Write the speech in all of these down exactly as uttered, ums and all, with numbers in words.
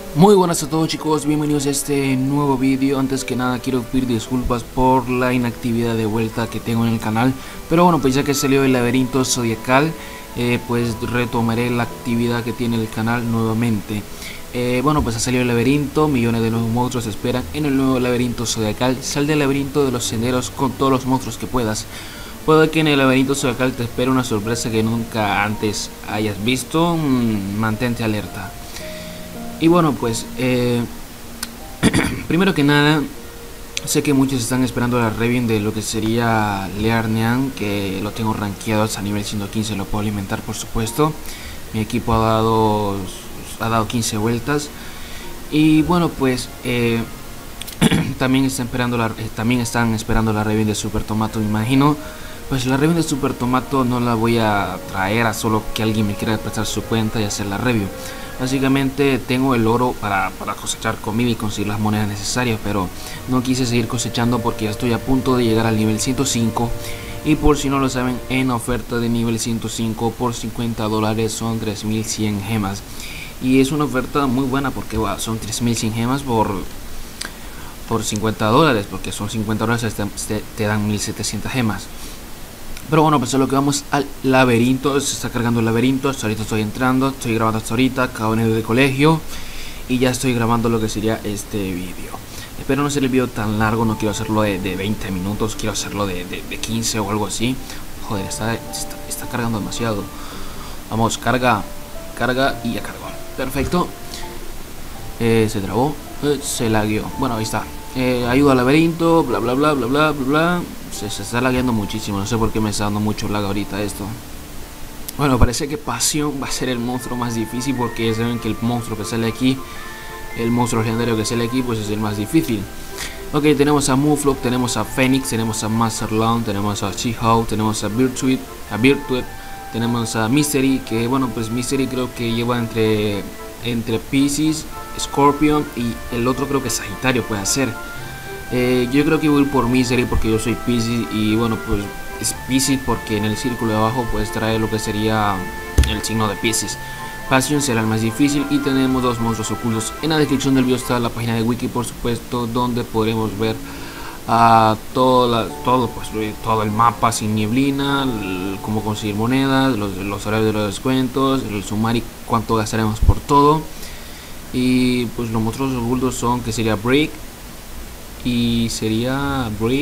Muy buenas a todos chicos, bienvenidos a este nuevo vídeo. Antes que nada quiero pedir disculpas por la inactividad de vuelta que tengo en el canal. Pero bueno, pues ya que salió el laberinto zodiacal, eh, pues retomaré la actividad que tiene el canal nuevamente. eh, Bueno, pues ha salido el laberinto, millones de nuevos monstruos esperan en el nuevo laberinto zodiacal. Sal del laberinto de los senderos con todos los monstruos que puedas. Puede que en el laberinto zodiacal te espere una sorpresa que nunca antes hayas visto. mm, Mantente alerta. Y bueno, pues eh, primero que nada, sé que muchos están esperando la review de lo que sería Liarnian, que lo tengo rankeado a nivel ciento quince, lo puedo alimentar por supuesto. Mi equipo ha dado ha dado quince vueltas. Y bueno, pues eh, también están esperando la eh, también están esperando la review de Super Tomato, me imagino. Pues la review de Super Tomato no la voy a traer a solo que alguien me quiera prestar su cuenta y hacer la review. Básicamente tengo el oro para, para cosechar comida y conseguir las monedas necesarias, pero no quise seguir cosechando porque ya estoy a punto de llegar al nivel ciento cinco. Y por si no lo saben, en oferta de nivel ciento cinco por cincuenta dólares son tres mil cien gemas. Y es una oferta muy buena porque wow, son tres mil cien gemas por, por cincuenta dólares, porque son cincuenta dólares te, te dan mil setecientas gemas. Pero bueno, pues a lo que vamos al laberinto. Se está cargando el laberinto. Hasta ahorita estoy entrando. Estoy grabando hasta ahorita. Acabo de venir de colegio. Y ya estoy grabando lo que sería este vídeo. Espero no hacer el vídeo tan largo. No quiero hacerlo de, de veinte minutos. Quiero hacerlo de, de, de quince o algo así. Joder, está, está, está cargando demasiado. Vamos, carga. Carga y ya cargó. Perfecto. Eh, se trabó. Eh, se lagueó. Bueno, ahí está. Eh, ayuda al laberinto. Bla, bla, bla, bla, bla, bla, bla. Se, se está lagueando muchísimo, no sé por qué me está dando mucho lag ahorita esto. Bueno, parece que Pasión va a ser el monstruo más difícil, porque ya saben que el monstruo que sale aquí, el monstruo legendario que sale aquí, pues es el más difícil. Ok, tenemos a Muflok, tenemos a Phoenix, tenemos a Masterland, tenemos a She-Hulk, tenemos a Virtuit, a Virtuit, tenemos a Mystery, que bueno, pues Mystery creo que lleva entre, entre Pisces, Scorpion y el otro creo que Sagitario puede ser. Eh, yo creo que voy por Misery porque yo soy Pisces y bueno, pues es Pisces porque en el círculo de abajo pues trae lo que sería el signo de Pisces. Passion será el más difícil y tenemos dos monstruos ocultos. En la descripción del video está la página de wiki, por supuesto, donde podremos ver a uh, todo, la, todo, pues, todo el mapa sin nieblina, el, cómo conseguir monedas, los, los horarios de los descuentos, el sumario, cuánto gastaremos por todo. Y pues los monstruos ocultos son que sería Break, y sería Break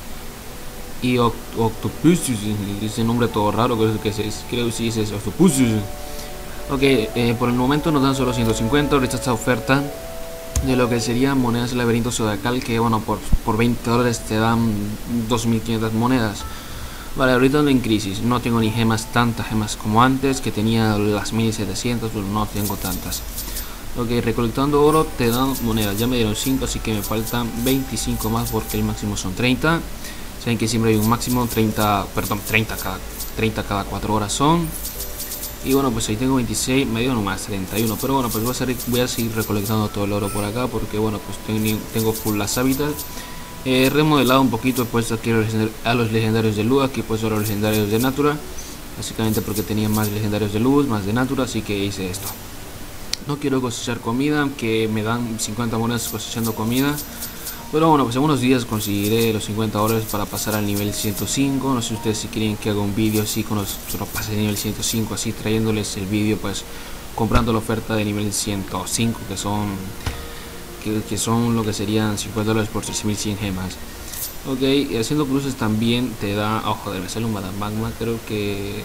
y Octopus, ese nombre todo raro, creo que es, creo que sí es Octopus. Ok, eh, por el momento nos dan solo ciento cincuenta. Ahorita esta oferta de lo que sería monedas del laberinto zodiacal, que bueno, por, por veinte dólares te dan dos mil quinientas monedas. Vale, ahorita ando en crisis, no tengo ni gemas, tantas gemas como antes, que tenía las mil setecientas, pero no tengo tantas. Ok, recolectando oro te dan monedas. Ya me dieron cinco, así que me faltan veinticinco más porque el máximo son treinta. Saben que siempre hay un máximo, treinta, perdón, treinta cada, treinta cada cuatro horas son. Y bueno, pues ahí tengo veintiséis, me dio nomás treinta y uno. Pero bueno, pues voy a, seguir, voy a seguir recolectando todo el oro por acá porque bueno, pues tengo, tengo full las hábitats. He remodelado un poquito, he puesto aquí a los legendarios de luz, aquí he puesto a los legendarios de Natura. Básicamente porque tenía más legendarios de luz, más de Natura, así que hice esto. No quiero cosechar comida, que me dan cincuenta monedas cosechando comida. Pero bueno, pues en unos días conseguiré los cincuenta dólares para pasar al nivel ciento cinco. No sé ustedes si quieren que haga un vídeo así con los, los pases de nivel ciento cinco, así trayéndoles el vídeo, pues comprando la oferta de nivel ciento cinco, que son que, que son lo que serían cincuenta dólares por tres mil cien gemas. Ok, y haciendo cruces también te da... Oh, joder, me sale un Madame Magma, creo que...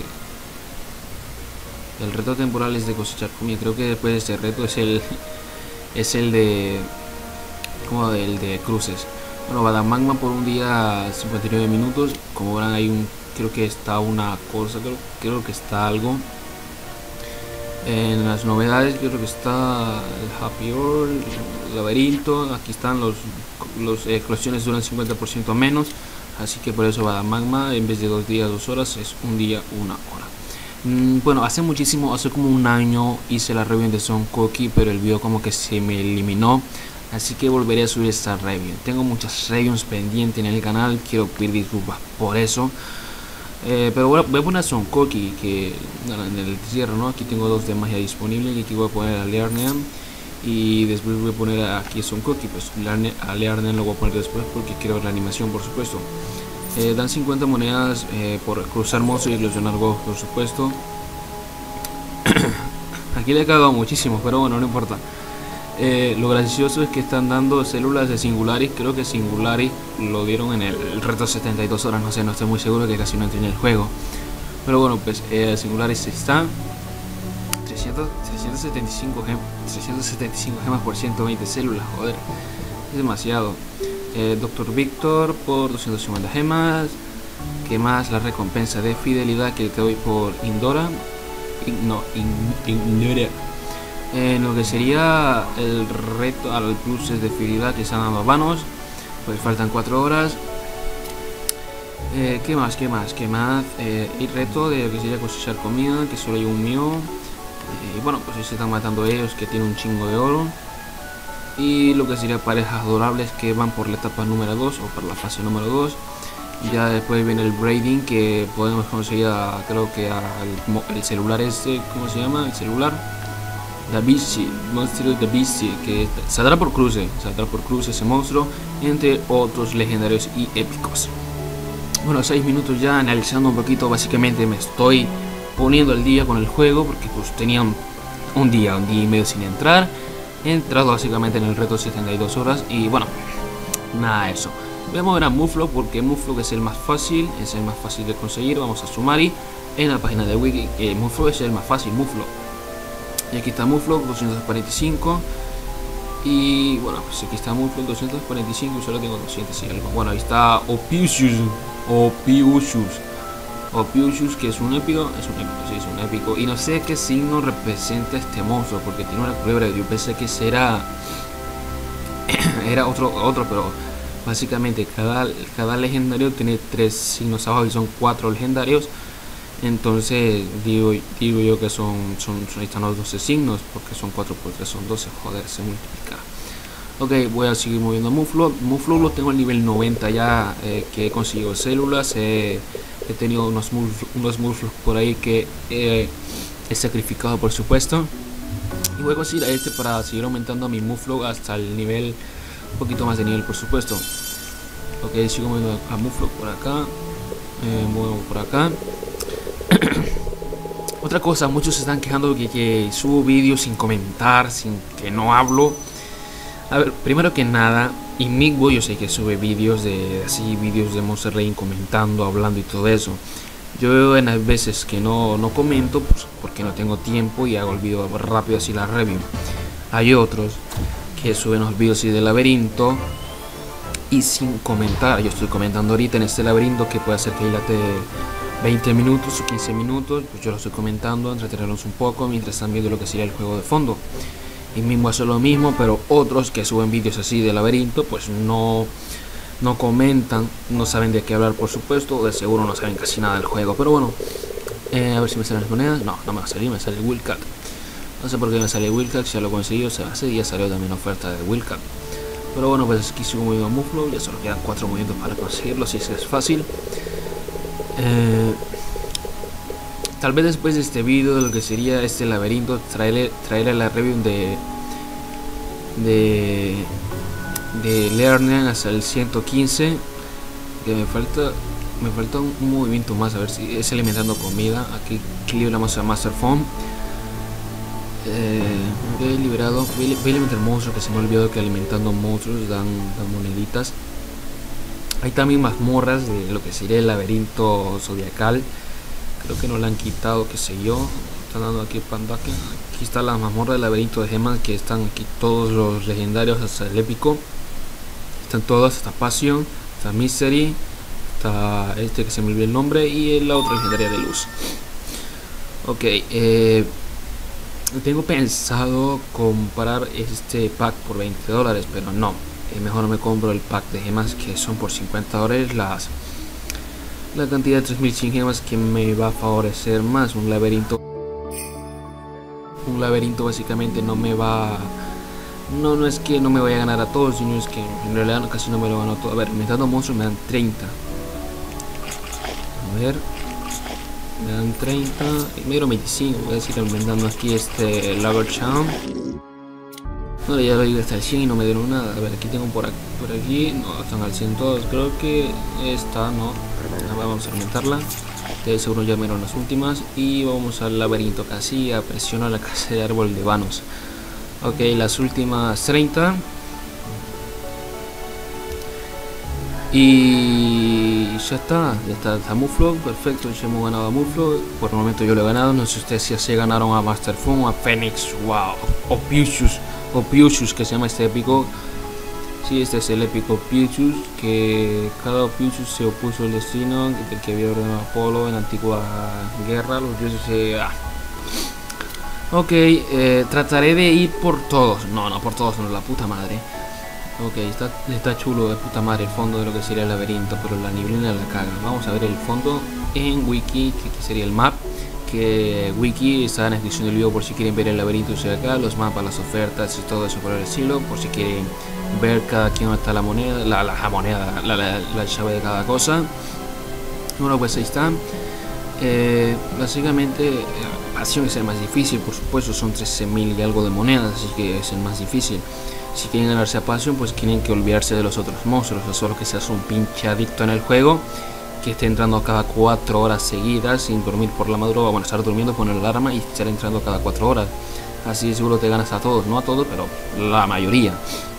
El reto temporal es de cosechar comida. Creo que después de este reto es el es el de como el de cruces. Bueno, Madame Magma por un día cincuenta y nueve minutos. Como verán, hay un, creo que está una cosa, creo, creo que está algo en las novedades. Creo que está el Happy Hour, el laberinto. Aquí están los los eclosiones duran cincuenta por ciento menos, así que por eso Madame Magma en vez de dos días dos horas es un día una hora. Bueno, hace muchísimo, hace como un año hice la review de Son Cookie, pero el video como que se me eliminó, así que volveré a subir esta review. Tengo muchas reviews pendientes en el canal, quiero pedir disculpas por eso. Eh, pero bueno, voy a poner Son Cookie, que en el cierre, ¿no? Aquí tengo dos de magia disponibles y aquí voy a poner a Liarnian. Y después voy a poner aquí Son Cookie, pues a Learner lo voy a poner después porque quiero ver la animación, por supuesto. Eh, dan cincuenta monedas eh, por cruzar monstruos y ilusionar huevos, por supuesto. Aquí le he cagado muchísimo, pero bueno, no importa. Eh, lo gracioso es que están dando células de Singularis. Creo que Singularis lo dieron en el, el reto setenta y dos horas, no sé, no estoy muy seguro, que casi no entré en el juego. Pero bueno, pues eh, Singularis está trescientos setenta y cinco gemas por ciento veinte células, joder, es demasiado. eh, Doctor Víctor por doscientas cincuenta gemas. Que más? La recompensa de fidelidad que te doy por Indora. In, no, in, Indora. En lo que sería el reto al plus de fidelidad que están dando vanos, pues faltan cuatro horas. Eh, ¿Qué más? ¿Qué más? ¿Qué más? Eh, el reto de lo que sería cosechar comida, que solo hay un mío. Y bueno, pues se están matando ellos, que tienen un chingo de oro. Y lo que sería parejas adorables que van por la etapa número dos o por la fase número dos. Ya después viene el braiding, que podemos conseguir a, creo que al el celular este, ¿cómo se llama? El celular Da Vinci, monstruo Da Vinci, que saldrá por cruce, saldrá por cruce ese monstruo, entre otros legendarios y épicos. Bueno, seis minutos ya analizando un poquito, básicamente me estoy poniendo el día con el juego, porque pues tenía un, un día, un día y medio sin entrar. He entrado básicamente en el reto setenta y dos horas y bueno, nada de eso. Voy a mover a Muflo porque Muflo es el más fácil, es el más fácil de conseguir. Vamos a Sumari en la página de Wiki, eh, Muflo es el más fácil, Muflo. Y aquí está Muflo, doscientos cuarenta y cinco. Y bueno, pues aquí está Muflo, doscientos cuarenta y cinco y solo tengo doscientos y algo. Bueno, ahí está Opiusius, Opiusius. Opiusius, que es un épico, es un épico, sí, es un épico. Y no sé qué signo representa este monstruo, porque tiene una culebra. Yo pensé que será era otro, otro, pero básicamente cada, cada legendario tiene tres signos abajo y son cuatro legendarios. Entonces digo, digo yo que son, son, son están los doce signos, porque son cuatro por tres, son doce, joder, se multiplica. Ok, voy a seguir moviendo Muflo. Muflo lo tengo al nivel noventa ya, eh, que he conseguido células. Eh, he tenido unos Muflos, unos Muflos por ahí que eh, he sacrificado, por supuesto. Y voy a conseguir a este para seguir aumentando a mi Muflo hasta el nivel, un poquito más de nivel, por supuesto. Ok, sigo moviendo a Muflo por acá. Eh, muevo por acá. Otra cosa, muchos se están quejando que, que subo vídeos sin comentar, sin que no hablo. A ver, primero que nada, y Migbo yo sé que sube vídeos de así, vídeos de Monster Rain comentando, hablando y todo eso. Yo en las veces que no, no comento, pues porque no tengo tiempo y hago el video rápido así la review. Hay otros que suben los vídeos así de laberinto y sin comentar. Yo estoy comentando ahorita en este laberinto que puede hacer que dilate veinte minutos o quince minutos, pues yo lo estoy comentando, entretenerlos un poco mientras están viendo lo que sería el juego de fondo. Y mismo hace lo mismo, pero otros que suben vídeos así de laberinto, pues no, no comentan, no saben de qué hablar, por supuesto, de seguro no saben casi nada del juego. Pero bueno, eh, a ver si me salen las monedas. No, no me va a salir, me sale Wildcat. No sé por qué me sale Wildcat, si ya lo conseguí, o sea, hace día salió también oferta de Wildcat. Pero bueno, pues aquí sigo moviendo a Muflo, ya solo quedan cuatro movimientos para conseguirlo, si es que es fácil. Eh, Tal vez después de este vídeo, de lo que sería este laberinto, traerle, traerle la review de de de Learner hasta el ciento quince. Que me falta me falta un, un movimiento más, a ver si es alimentando comida. Aquí equilibramos a Master Phone. Eh, he liberado, voy a alimentar monstruos, que se me ha olvidado que alimentando monstruos dan, dan moneditas. Hay también mazmorras de lo que sería el laberinto zodiacal. Creo que no la han quitado, qué sé yo. Están dando aquí Pandaque. Aquí está la mazmorra del laberinto de gemas, que están aquí todos los legendarios hasta el épico. Están todas, hasta Passion, está Misery, está este que se me olvidó el nombre, y la otra legendaria de luz. Ok, eh, tengo pensado comprar este pack por veinte dólares, pero no. Eh, mejor me compro el pack de gemas, que son por cincuenta dólares las la cantidad de tres mil cien gemas, que me va a favorecer más. Un laberinto un laberinto básicamente no me va no no es que no me vaya a ganar a todos, sino es que en realidad casi no me lo gano todo. A ver, aumentando monstruos me dan treinta, a ver, me dan treinta y me dieron veinticinco. Voy a decir aumentando aquí este Lager Charm. No, ya lo digo hasta el cien y no me dieron nada. A ver, aquí tengo por aquí, por aquí. No, están al cien todos. Creo que esta no. Vamos a aumentarla. De seguro ya me dieron las últimas. Y vamos al laberinto casi. A presionar la casa de árbol de vanos. Ok, las últimas treinta. Y ya está, ya está, está Muflo, perfecto, ya hemos ganado a Muflo. Por el momento yo lo he ganado, no sé ustedes si se ganaron a Master Fun, a Phoenix, wow, o Piuchus, o Piuchus que se llama este épico. Sí, este es el épico Piuchus, que cada Piuchus se opuso al destino del que había ordenado Apolo en la antigua guerra, los dioses se... Ah. Ok, eh, trataré de ir por todos, no, no por todos, no, la puta madre. Ok, está, está chulo de puta madre el fondo de lo que sería el laberinto, pero la neblina la caga. Vamos a ver el fondo en wiki, que aquí sería el map, que wiki está en la descripción del video por si quieren ver el laberinto de acá, los mapas, las ofertas y todo eso por el estilo, por si quieren ver cada quien dónde está la moneda, la, la, la moneda, la, la, la llave de cada cosa. Bueno, pues ahí está. Eh, básicamente, la pasión es el más difícil, por supuesto, son trece mil y algo de monedas, así que es el más difícil. Si quieren ganarse a pasión, pues tienen que olvidarse de los otros monstruos, o solo que seas un pinche adicto en el juego, que esté entrando cada cuatro horas seguidas sin dormir por la madrugada. Bueno, estar durmiendo, poner la alarma y estar entrando cada cuatro horas. Así seguro te ganas a todos, no a todos, pero la mayoría.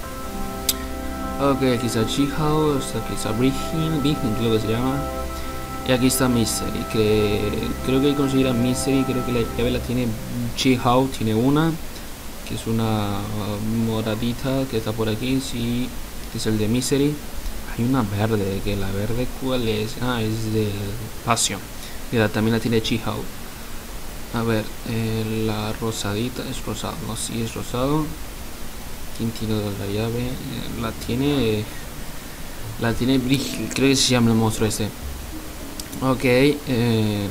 Ok, aquí está Chihao, aquí está Brigin, Brigin creo que se llama. Y aquí está Mystery, que creo que hay que conseguir a Mystery, creo que la llave la tiene Chihao, tiene una. Que es una moradita que está por aquí, sí, que es el de Misery. Hay una verde, que la verde cuál es, ah, es de Passion, y la, también la tiene Chihao. A ver, eh, la rosadita es rosado, no, sí es rosado. ¿Quién tiene la llave? Eh, la tiene, la tiene Brigil, creo que se llama el monstruo este. Ok, eh,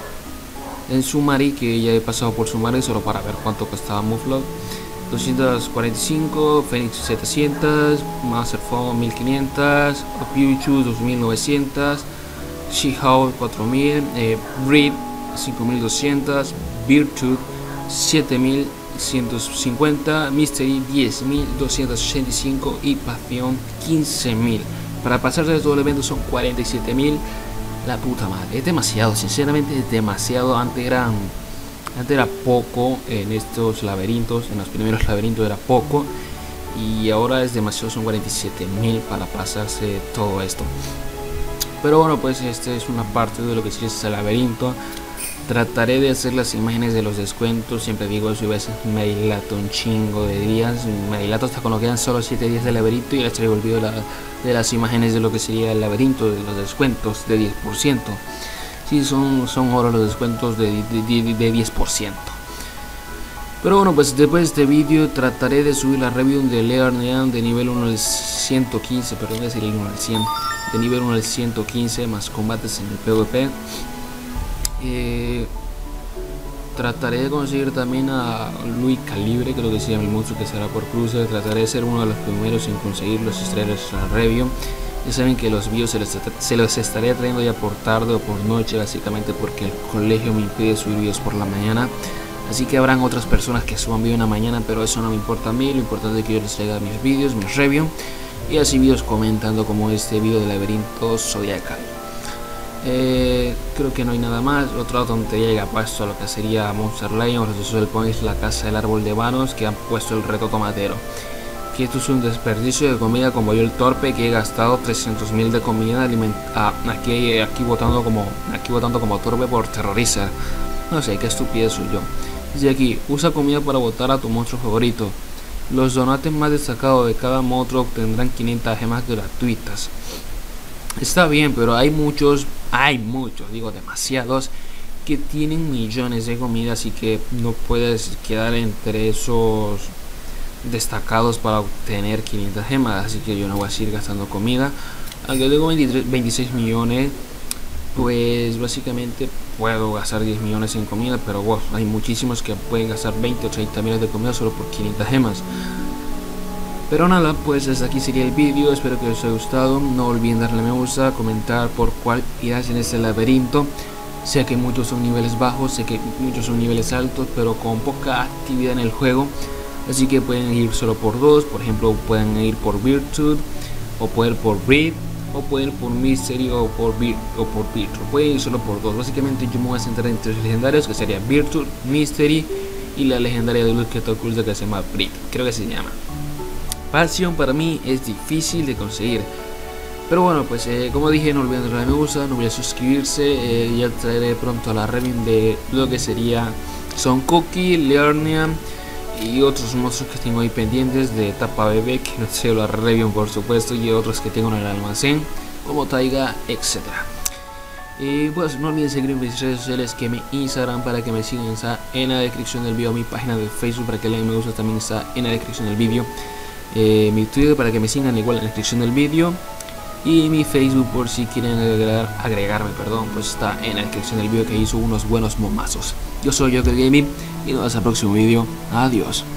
en Sumari, que ya he pasado por Sumari solo para ver cuánto costaba Muflo. Doscientos cuarenta y cinco, Phoenix setecientos, Master Phone mil quinientos, Piuchu dos mil novecientos, Chihao cuatro mil, eh, Breed cinco mil doscientos, Virtue siete mil ciento cincuenta, Mystery diez mil doscientos ochenta y cinco y Pasión quince mil. Para pasarse de todo el evento son cuarenta y siete mil. La puta madre, es demasiado, sinceramente es demasiado. Antes eran, antes era poco en estos laberintos, en los primeros laberintos era poco, y ahora es demasiado, son cuarenta y siete mil para pasarse todo esto. Pero bueno, pues esta es una parte de lo que es este laberinto. Trataré de hacer las imágenes de los descuentos, siempre digo eso y a veces me dilato un chingo de días, me dilato hasta cuando quedan solo siete días de laberinto y les traigo el video de, la, de las imágenes de lo que sería el laberinto, de los descuentos de diez por ciento. Sí, son, son ahora los descuentos de, de, de, de diez por ciento. Pero bueno, pues después de este vídeo trataré de subir la review de Lear Neon de nivel uno al ciento quince, perdón, es el uno al cien, de nivel uno al ciento quince, más combates en el PvP. Eh, trataré de conseguir también a Luis Calibre, creo que se llama el monstruo que será por cruce. Trataré de ser uno de los primeros en conseguir los estrellas a la review. Ya saben que los vídeos se los, se los estaré trayendo ya por tarde o por noche, básicamente porque el colegio me impide subir vídeos por la mañana. Así que habrán otras personas que suban vídeo en la mañana, pero eso no me importa a mí. Lo importante es que yo les traiga mis vídeos, mis reviews y así vídeos comentando como este vídeo de laberinto zodiacal. Eh, creo que no hay nada más. Otra tontería que ha puesto lo que sería Monster Lion, los usos del Point, la casa del árbol de vanos, que han puesto el reto tomatero. Que esto es un desperdicio de comida como yo el torpe, que he gastado trescientos mil de comida ah, aquí, aquí votando como aquí votando como torpe por terrorizar. No sé, qué estupidez soy yo. Dice aquí, usa comida para votar a tu monstruo favorito. Los donates más destacados de cada monstruo obtendrán quinientas gemas gratuitas. Está bien, pero hay muchos, hay muchos, digo demasiados, que tienen millones de comida, así que no puedes quedar entre esos destacados para obtener quinientas gemas, así que yo no voy a seguir gastando comida. Aunque tengo veintitrés, veintiséis millones, pues básicamente puedo gastar diez millones en comida, pero wow, hay muchísimos que pueden gastar veinte o treinta millones de comida solo por quinientas gemas. Pero nada, pues hasta aquí sería el vídeo, espero que os haya gustado. No olviden darle me gusta, comentar por cuál irás en este laberinto. Sé que muchos son niveles bajos, sé que muchos son niveles altos, pero con poca actividad en el juego. así que pueden ir solo por dos. Por ejemplo, pueden ir por Virtude, o pueden ir por Breed, o pueden ir por Mystery, o por Vir o por Virtude. Pueden ir solo por dos. Básicamente yo me voy a centrar en tres legendarios, que sería Virtude, Mystery y la legendaria de luz que está oculta, que se llama Breed, creo que se llama. Passion para mí es difícil de conseguir, pero bueno, pues eh, como dije, no olviden darle a me gusta, no olviden suscribirse. eh, ya traeré pronto a la review de lo que sería Son Cookie, Learnia y otros monstruos que tengo ahí pendientes de etapa bebé, que no sé, la review por supuesto, y otros que tengo en el almacén como Taiga, etcétera. Y pues no olviden seguirme en mis redes sociales, que mi Instagram para que me sigan está en la descripción del video, mi página de Facebook para que le den me gusta también está en la descripción del video, eh, mi Twitter para que me sigan igual en la descripción del video, y mi Facebook por si quieren agregar, agregarme perdón, pues está en la descripción del video, que hizo unos buenos momazos. Yo soy Joker Gaming y nos vemos en el próximo video. Adiós.